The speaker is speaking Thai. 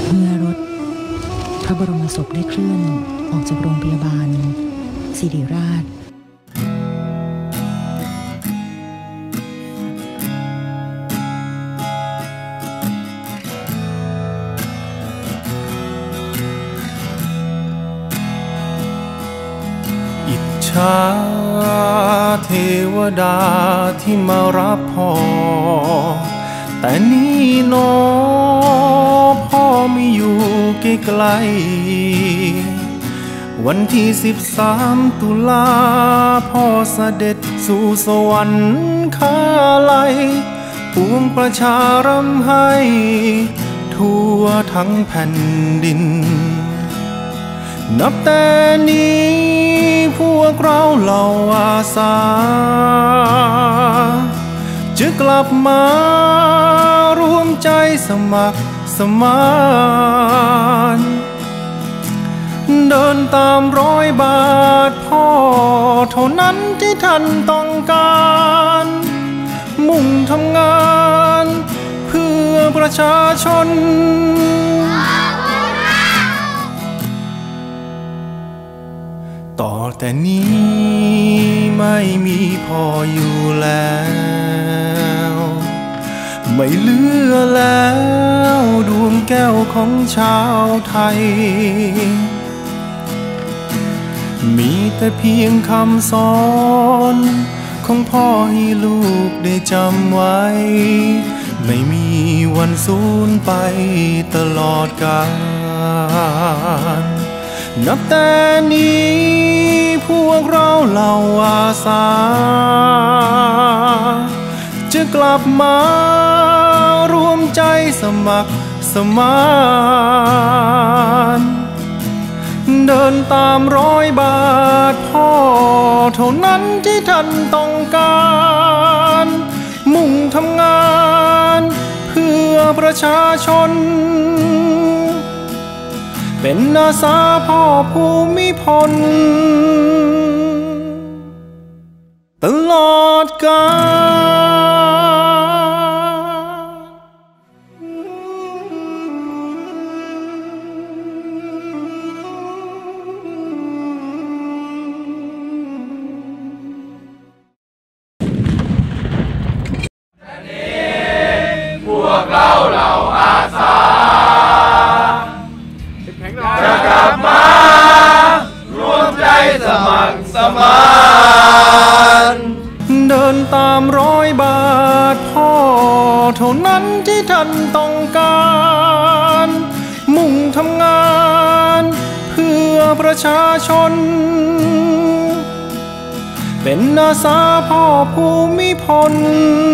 เมื่อรถพระบรมศพได้เคลื่อนออกจากโรงพยาบาลศิริราชอิจฉาเทวดาที่มารับพ่อแต่นี่น้อพ่อไม่อยู่ไกลๆวันที่13 ตุลาพ่อเสด็จสู่สวรรค์คาลัยปวงประชารำให้ทั่วทั้งแผ่นดินนับแต่นี้พวกเราเหล่าอาสาจะกลับมารวมใจสมัครสมานเดินตามรอยบาทพ่อเท่านั้นที่ท่านต้องการมุ่งทำงานเพื่อประชาชนต่อแต่นี้ไม่มีพ่ออยู่แล้วไม่เหลือแล้วดวงแก้วของชาวไทยมีแต่เพียงคำสอนของพ่อให้ลูกได้จำไว้ไม่มีวันสูญไปตลอดกาลนับแต่นี้พวกเราเหล่าอาสาจะกลับมารวมใจสมัครสมานเดินตามรอยบาทพ่อเท่านั้นที่ท่านต้องการมุ่งทำงานเพื่อประชาชนเป็นอาสาพ่อภูมิพลตลอดกาลพวกเราเหล่าอาสาจะกลับมารวมใจสมัครสมานเดินตามรอยบาทพ่อเท่านั้นที่ท่านต้องการมุ่งทำงานเพื่อประชาชนเป็นอาสาพ่อภูมิพล